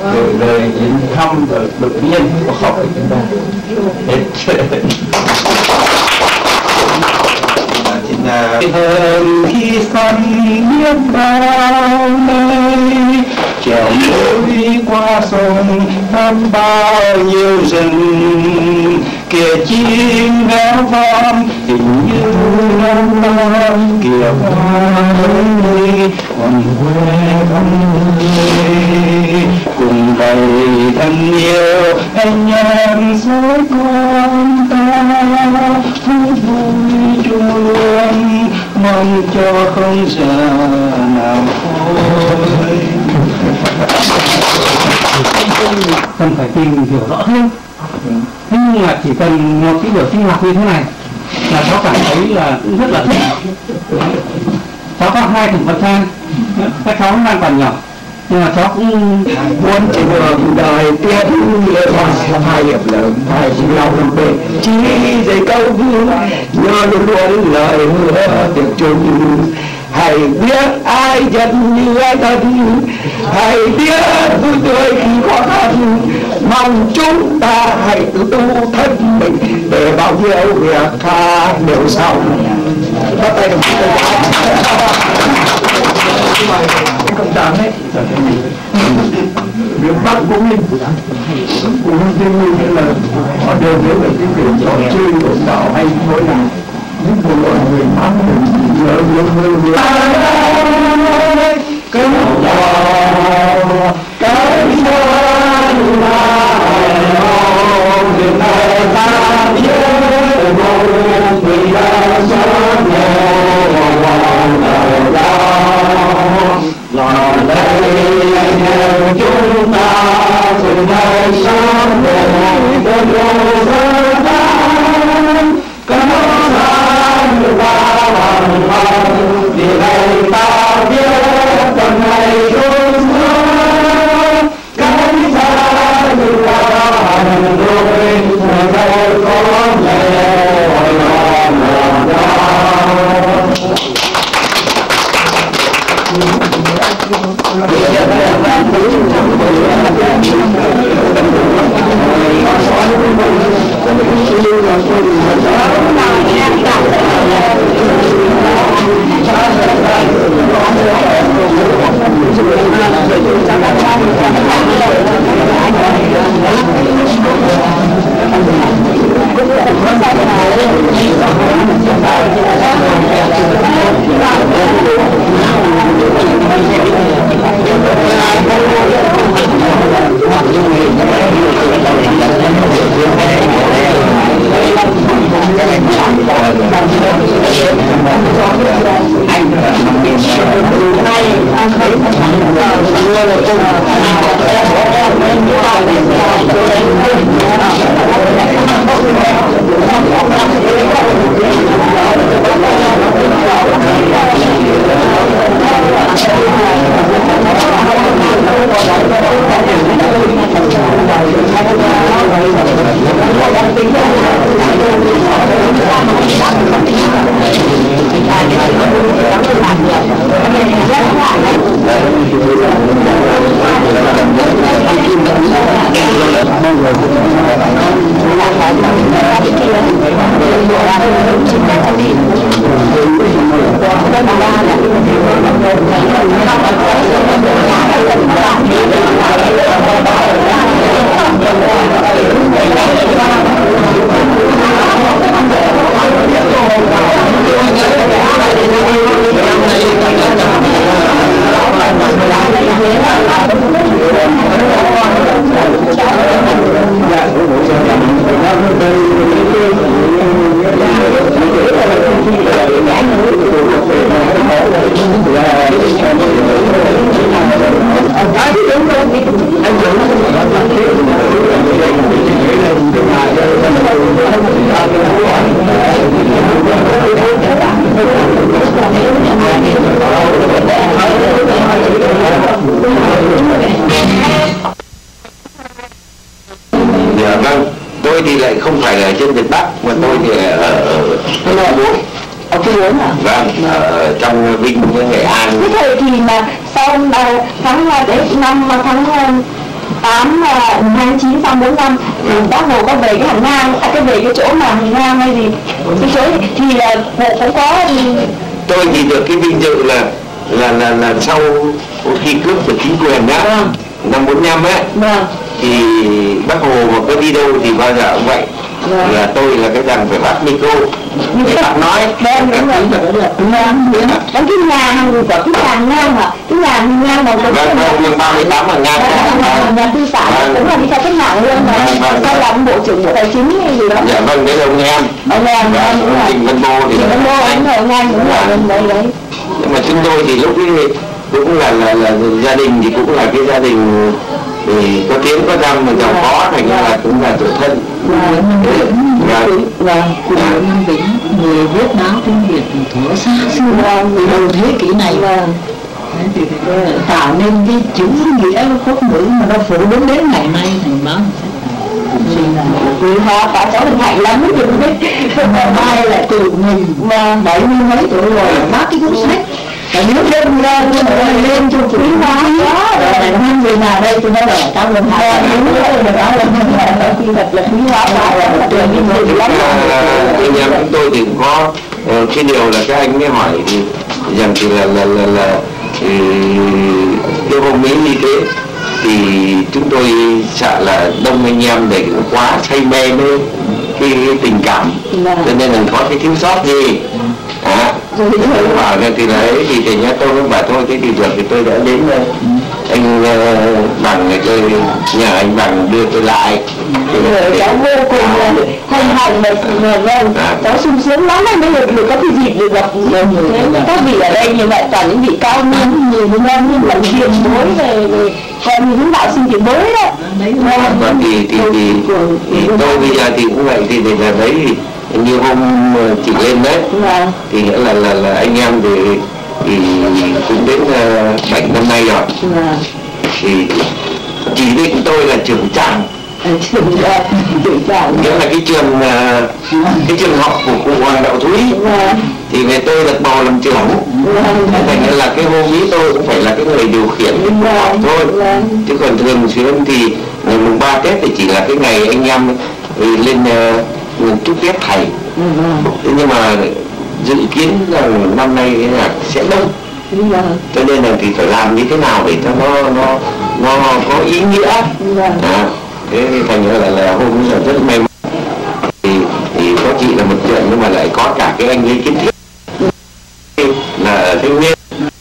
lời đến thăm rồi động viên của họ của chúng ta hơn khi săn biết bao nơi trèo lối qua sông thăm bao nhiêu rừng kìa chim véo von hình như năm năm kìa hoa ơi còn quê ơi cùng vậy thân yêu anh em dối con ta vui vui chuông mong cho không giờ nào thôi. Cần phải tìm hiểu rõ hơn, nhưng mà chỉ cần một cái buổi sinh hoạt như thế này là cháu cảm thấy là cũng rất là thích. Cháu có 2 thằng con trai, các cháu đang còn nhỏ nhưng mà cháu cũng muốn trên đường đời tiếp là 2 hiệp lớn, 2 sinh lao đồng bề chỉ dạy câu nhớ luôn luôn lời hứa tiệc chung. Hãy biết ai dân như ai thân, hãy biết vui tươi khi khó khăn, mong chúng ta hãy tự tu thân mình để bao nhiêu việc tha đều xong. Bắt tay đồng chí cái công trạng ấy việc bắt cũng như là họ đều nhớ về cái việc trò chơi của đạo hay mỗi ngày những bộ đội người mắng nhớ cái điều này ta nhớ người ta sống là đây chúng ta từ nay sống bên nhau có sáng ta bằng lòng vì này ta biết phần này chúng ta cánh xa như ta hành đôi ngày nay có lẽ hỏi lòng làm đau. Tôi thì lại không phải là trên Việt Bắc mà tôi thì ở Phú Bốn à? Vâng, ở trong Vinh với Nghệ An. Thế thời thì mà sau tháng Tết năm tháng 29 sau 4 năm thì bác Hồ có về cái hàng ngang, cái về cái chỗ mà hàng ngang hay gì cái chỗ thì là Hồ cũng có. Tôi thì được cái vinh dự là sau khi cướp được chính quyền đó, năm 45 ấy, thì bác Hồ mà có đi đâu thì bao giờ cũng vậy. Là tôi là cái rằng phải bắt micro để bác nói. Đúng rồi. Cái nhà hàng của cái nhà ngang mà cái nhà ngang mà vâng, 38 ở ngang nhà tư sản cũng là đi theo cách mạng luôn mà sau làm bộ trưởng bộ tài chính hay gì đó. Dạ vâng, đấy là ông em. Ông em đúng rồi. Trịnh Văn Bô thì Văn Bô đúng rồi, ngang đúng rồi đấy. Nhưng mà chúng tôi thì lúc ấy cũng là gia đình thì cũng là cái gia đình thì có tiếng có răng mà giàu có, thành ra là cũng là tuổi thân. Của Nam Vĩnh, người viết báo tiếng Việt thuở xa xưa từ đầu thế kỷ này thì tạo nên cái chữ nghĩa quốc ngữ mà nó phổ biến đến ngày nay thành báo vì họ cả cháu mình hạnh lắm thì không biết mai lại từ mình 70 mấy tuổi rồi bác cái cuốn sách và nếu thêm lên cho quý hóa đó là năm người nào đây tôi nói là cháu lên hai đúng rồi là cháu lên hai khi thật là quý hóa quá là trời như người lắm. Anh em chúng tôi thì cũng có cái điều là các anh mới hỏi thì rằng thì là cái hôm ấy như thế thì chúng tôi sợ là đông anh em để quá say mê với cái tình cảm, cho nên là có cái thiếu sót gì bảo là thì đấy thì thầy nhá tôi mới bảo thôi thế thì được thì tôi đã đến anh Bằng này tôi nhờ anh Bằng đưa tôi lại. Cháu vô cùng hân hạnh mà cháu sung sướng lắm ấy, mới được có cái dịp được gặp các vị ở đây như vậy, toàn những vị cao niên nhiều những tiền bối về còn những đạo sinh tiền bối đấy. Vâng thì tôi bây giờ thì cũng vậy thì là đấy thì như hôm chị lên đấy thì nghĩa là anh em thì cũng đến 7 năm nay rồi thì chỉ định tôi là trưởng trạm, nghĩa là cái trường học của cụ Hoàng Đạo Thúy thì về tôi được bầu làm trưởng, thành ra là cái hôm ý tôi cũng phải là cái người điều khiển cái học thôi, chứ còn thường xuyên thì ngày mùng 3 Tết thì chỉ là cái ngày anh em lên chúc Tết thầy. Thế nhưng mà dự kiến là năm nay là sẽ đông, cho nên là thì phải làm như thế nào để cho nó có ý nghĩa. Thế thành ra là hôm nay rất may mắn thì có chị là một chuyện nhưng mà lại có cả cái anh ấy kiến thiết là ở Thanh Niên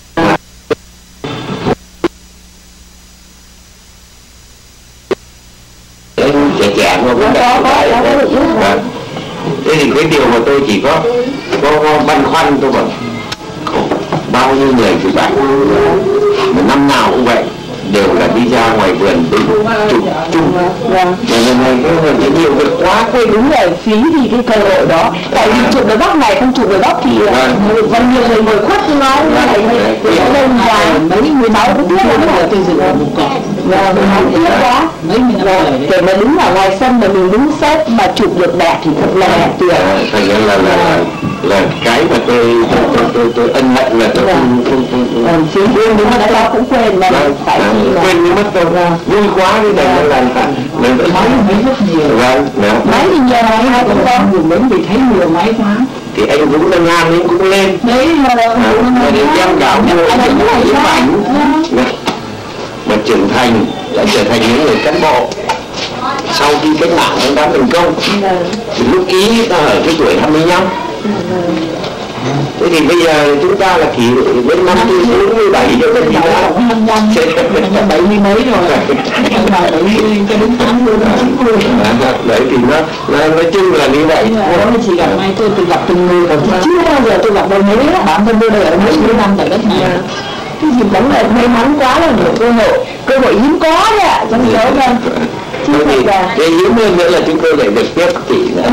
anh trẻ mà cũng đã thế thì cái điều mà tôi chỉ có băn khoăn tôi bảo bao nhiêu người chụp ảnh mà năm nào cũng vậy đều là đi ra ngoài vườn để chụp chung, nên cái nhiều việc quá. Đúng rồi, phí thì cái cơ hội đó, tại vì chụp được góc này không chụp được góc thì bao nhiêu người ngồi khuất nó lại lên dài mấy 16 cũng tiếc lắm rồi. Tôi dựng một cỏ tiếc quá để mà đứng ở ngoài sân mà mình đứng xếp mà chụp được đẹp thì thật là tuyệt. Thành ra là cái mà tôi ân hận là tôi không phí đương nhưng mà đó cũng quên mà phải quên đi mất đâu, vui quá đi này là máy rất nhiều. Máy thì nhiều máy hai cũng có dùng đến vì thấy nhiều máy quá thì anh cũng lên ngang anh cũng lên đấy để đem cả mua những ảnh mà trưởng thành đã trở thành những người cán bộ sau khi cách mạng nó đã thành công thì lúc ý ta ở cái tuổi 25. Thế thì bây giờ chúng ta là kỷ đến năm 47 rồi cái gì đó 70 mấy rồi nhưng mà 70 cho đến 80 đến 90 đấy thì nó nói chung là như vậy. Đó chỉ gặp mai tôi gặp từng người còn chưa bao giờ tôi gặp đâu mấy bản thân tôi đây ở mấy năm tại đất này cái gì cũng là may mắn quá là một cơ hội hiếm có đấy ạ trong số vâng. Cái hiếm hơn nữa là chúng tôi lại được tiếp chị nữa.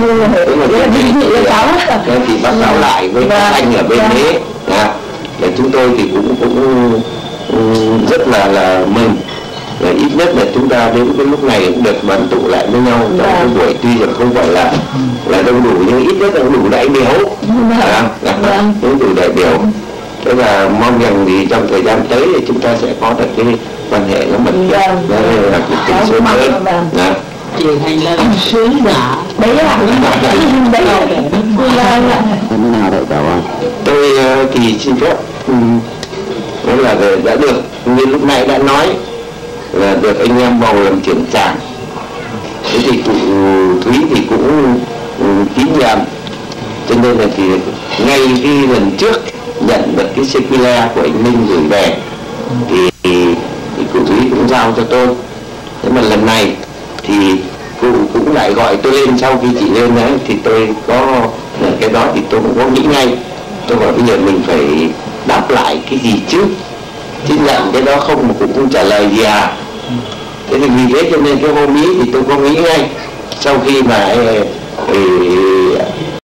Thì bác giáo lại với các anh ở bên đấy. Để chúng tôi thì cũng rất là mừng. Và ít nhất là chúng ta đến cái lúc này cũng được đoàn tụ lại với nhau trong cái buổi tuy rằng không phải là đông đủ nhưng ít nhất là đủ đại biểu. Đúng đủ đại biểu. Thế là mong rằng thì trong thời gian tới thì chúng ta sẽ có được quan hệ nó mật thiết, nó là cái tình số lớn. truyền hành là sứ giả đấy là đấy nào đấy đâu tôi thì xin phép đó là đã được như lúc nãy đã nói là được anh em bầu làm trưởng tràng. Thế thì cụ Thúy thì cũng tín nhiệm, cho nên là thì ngay khi lần trước nhận được cái circular của anh Minh gửi về thì cụ Thúy cũng giao cho tôi. Thế mà lần này thì cụ cũng lại gọi tôi lên, sau khi chị lên đấy thì tôi có cái đó thì tôi cũng có nghĩ ngay, tôi bảo bây giờ mình phải đáp lại cái gì chứ nhận cái đó không mà cũng không trả lời gì à. Thế thì vì thế cho nên cái hôm ý thì tôi có nghĩ ngay, sau khi mà